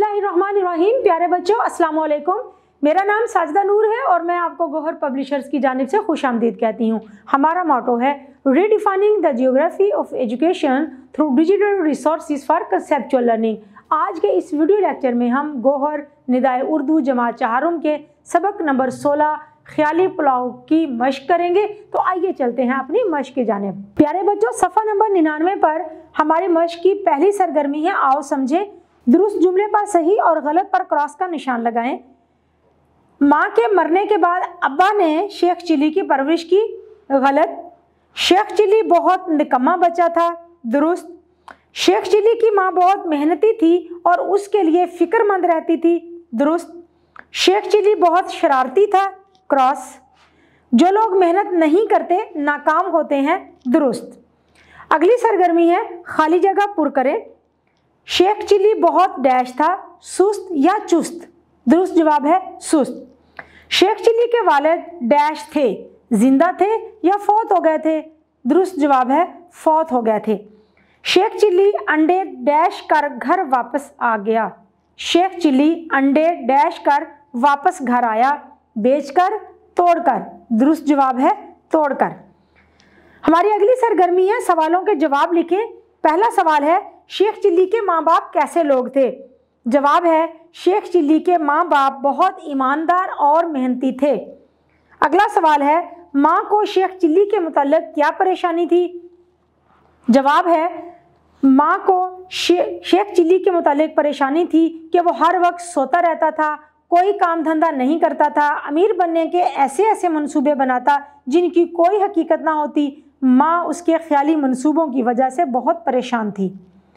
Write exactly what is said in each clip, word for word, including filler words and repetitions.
बिस्मिल्लाहिर्रहमानिर्रहीम। प्यारे बच्चों, अस्सलाम वालेकुम। मेरा नाम साजिदा नूर है और मैं आपको गौहर पब्लिशर्स की जानिब से खुश आमदीद कहती हूँ। हमारा मोटो है redefining the geography of education through digital resources for conceptual learning. आज के इस वीडियो लेक्चर में हम गौहर निदाए उर्दू जमात चहारुम के सबक नंबर सोलह ख्याली पुलाव की मश्क करेंगे। तो आइए चलते हैं अपनी मश्क की जानिब। प्यारे बच्चों, सफ़ा नंबर निन्यानवे पर हमारी मश्क की पहली सरगर्मी है। आओ समझे। दुरुस्त जुमले पर सही और गलत पर क्रॉस का निशान लगाएं। माँ के मरने के बाद अब्बा ने शेख चिली की परवरिश की। गलत। शेख चिली बहुत निकम्मा बच्चा था। दुरुस्त। शेख चिली की माँ बहुत मेहनती थी और उसके लिए फिक्रमंद रहती थी। दुरुस्त। शेख चिली बहुत शरारती था। क्रॉस। जो लोग मेहनत नहीं करते नाकाम होते हैं। दुरुस्त। अगली सरगर्मी है खाली जगह पुर करें। शेख चिली बहुत डैश था, सुस्त या चुस्त। दुरुस्त जवाब है सुस्त। शेख चिली के वालिद डैश थे, जिंदा थे या फौत हो गए थे। दुरुस्त जवाब है फौत हो गए थे। शेख चिली अंडे डैश कर घर वापस आ गया। शेख चिली अंडे डैश कर वापस घर आया, बेचकर, तोड़कर। दुरुस्त जवाब है तोड़कर। हमारी अगली सरगर्मी है सवालों के जवाब लिखें। पहला सवाल है शेख चिली के माँ बाप कैसे लोग थे। जवाब है शेख चिली के माँ बाप बहुत ईमानदार और मेहनती थे। अगला सवाल है माँ को शेख चिली के मुताल्लिक क्या परेशानी थी। जवाब है माँ को शे, शेख चिली के मुताल्लिक परेशानी थी कि वो हर वक्त सोता रहता था, कोई काम धंधा नहीं करता था, अमीर बनने के ऐसे ऐसे मंसूबे बनाता जिनकी कोई हकीकत ना होती। माँ उसके ख्याली मंसूबों की वजह से बहुत परेशान थी।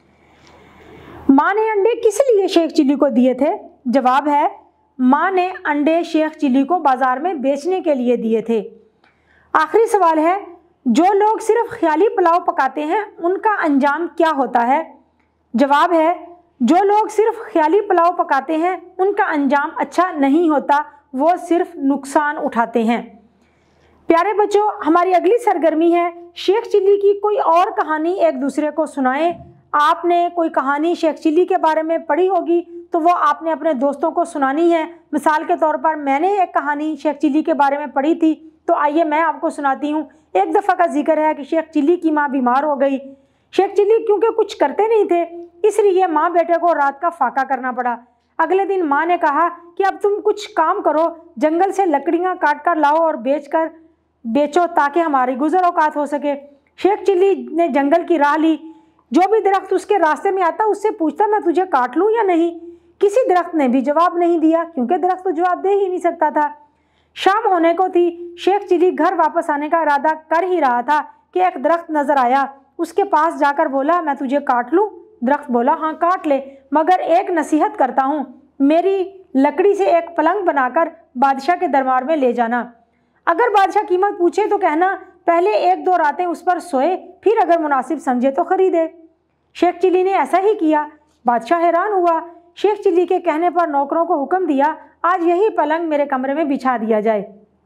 माँ ने अंडे किस लिए शेख चिली को दिए थे। जवाब है माँ ने अंडे शेख चिली को बाजार में बेचने के लिए दिए थे। आखिरी सवाल है जो लोग सिर्फ ख्याली पुलाव पकाते हैं उनका अंजाम क्या होता है। जवाब है जो लोग सिर्फ ख्याली पुलाव पकाते हैं उनका अंजाम अच्छा नहीं होता, वो सिर्फ नुकसान उठाते हैं। प्यारे बच्चों, हमारी अगली सरगर्मी है शेख चिली की कोई और कहानी एक दूसरे को सुनाएं। आपने कोई कहानी शेख चिली के बारे में पढ़ी होगी तो वो आपने अपने दोस्तों को सुनानी है। मिसाल के तौर पर मैंने एक कहानी शेख चिली के बारे में पढ़ी थी, तो आइए मैं आपको सुनाती हूँ। एक दफ़ा का जिक्र है कि शेख चिली की माँ बीमार हो गई। शेख चिली क्योंकि कुछ करते नहीं थे इसलिए माँ बेटे को रात का फाका करना पड़ा। अगले दिन माँ ने कहा कि अब तुम कुछ काम करो, जंगल से लकड़ियाँ काट कर लाओ और बेच कर बेचो ताकि हमारी गुजर औकात हो सके। शेख चिली ने जंगल की राह ली। जो भी दरख्त उसके रास्ते में आता उससे पूछता मैं तुझे काट लूँ या नहीं। किसी दरख्त ने भी जवाब नहीं दिया क्योंकि दरख्त तो जवाब दे ही नहीं सकता था। शाम होने को थी। शेख चिली घर वापस आने का इरादा कर ही रहा था कि एक दरख्त नजर आया। उसके पास जाकर बोला मैं तुझे काट लूँ। दरख्त बोला हाँ काट ले, मगर एक नसीहत करता हूँ, मेरी लकड़ी से एक पलंग बनाकर बादशाह के दरबार में ले जाना। अगर बादशाह कीमत पूछे तो कहना पहले एक दो रातें उस पर सोए, फिर अगर मुनासिब समझे तो खरीदे। शेख चिली ने ऐसा ही किया। बादशाह हैरान हुआ। शेख चिली के कहने पर नौकरों को हुक्म दिया आज यही पलंग मेरे कमरे में बिछा दिया जाए।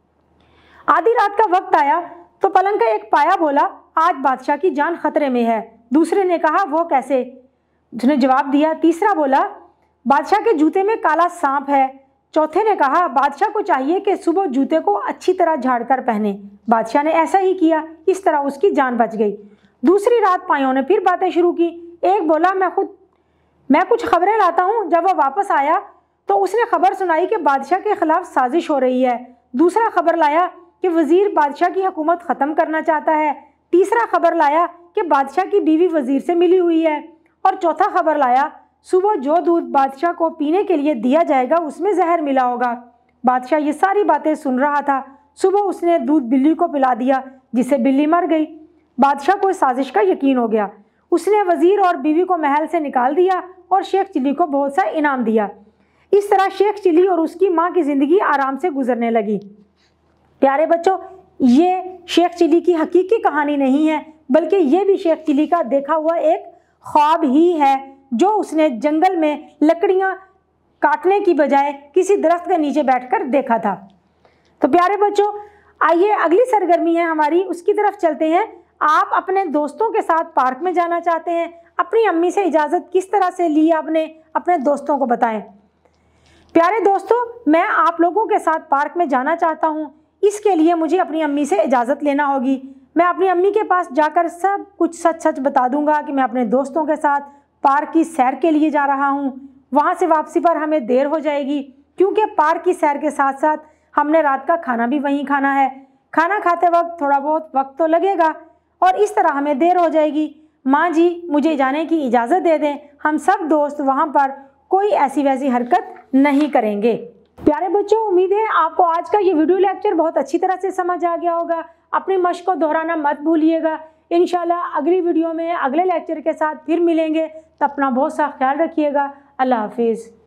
आधी रात का वक्त आया तो पलंग का एक पाया बोला आज बादशाह की जान खतरे में है। दूसरे ने कहा वो कैसे। उसने जवाब दिया। तीसरा बोला बादशाह के जूते में काला सांप है। चौथे ने कहा बादशाह को चाहिए कि सुबह जूते को अच्छी तरह झाड़ कर पहने। बादशाह ने ऐसा ही किया, इस तरह उसकी जान बच गई। दूसरी रात पायों ने फिर बातें शुरू की। एक बोला मैं खुद मैं कुछ खबरें लाता हूँ। जब वह वापस आया तो उसने खबर सुनाई कि बादशाह के खिलाफ साजिश हो रही है। दूसरा खबर लाया कि वजीर बादशाह की हुकूमत ख़त्म करना चाहता है। तीसरा खबर लाया कि बादशाह की बीवी वजीर से मिली हुई है। और चौथा खबर लाया सुबह जो दूध बादशाह को पीने के लिए दिया जाएगा उसमें जहर मिला होगा। बादशाह ये सारी बातें सुन रहा था। सुबह उसने दूध बिल्ली को पिला दिया जिससे बिल्ली मर गई। बादशाह को इस साजिश का यकीन हो गया। उसने वजीर और बीवी को महल से निकाल दिया और शेख चिली को बहुत सा इनाम दिया। इस तरह शेख चिली और उसकी माँ की ज़िंदगी आराम से गुजरने लगी। प्यारे बच्चों, ये शेख चिली की हकीकी कहानी नहीं है बल्कि ये भी शेख चिली का देखा हुआ एक ख्वाब ही है जो उसने जंगल में लकड़ियाँ काटने की बजाय किसी दरख्त के नीचे बैठकर देखा था। तो प्यारे बच्चों, आइए अगली सरगर्मी है हमारी, उसकी तरफ चलते हैं। आप अपने दोस्तों के साथ पार्क में जाना चाहते हैं, अपनी अम्मी से इजाज़त किस तरह से ली आपने, अपने दोस्तों को बताएं। प्यारे दोस्तों, मैं आप लोगों के साथ पार्क में जाना चाहता हूँ। इसके लिए मुझे अपनी अम्मी से इजाज़त लेना होगी। मैं अपनी अम्मी के पास जाकर सब कुछ सच सच बता दूंगा कि मैं अपने दोस्तों के साथ पार्क की सैर के लिए जा रहा हूँ। वहाँ से वापसी पर हमें देर हो जाएगी, क्योंकि पार्क की सैर के साथ साथ हमने रात का खाना भी वहीं खाना है। खाना खाते वक्त थोड़ा बहुत वक्त तो लगेगा और इस तरह हमें देर हो जाएगी। माँ जी, मुझे जाने की इजाज़त दे दें। हम सब दोस्त वहाँ पर कोई ऐसी वैसी हरकत नहीं करेंगे। प्यारे बच्चों, उम्मीद है आपको आज का ये वीडियो लेक्चर बहुत अच्छी तरह से समझ आ गया होगा। अपनी मश्क को दोहराना मत भूलिएगा। इंशाल्लाह अगली वीडियो में अगले लेक्चर के साथ फिर मिलेंगे। तब अपना बहुत सा ख्याल रखिएगा। अल्लाह हाफिज़।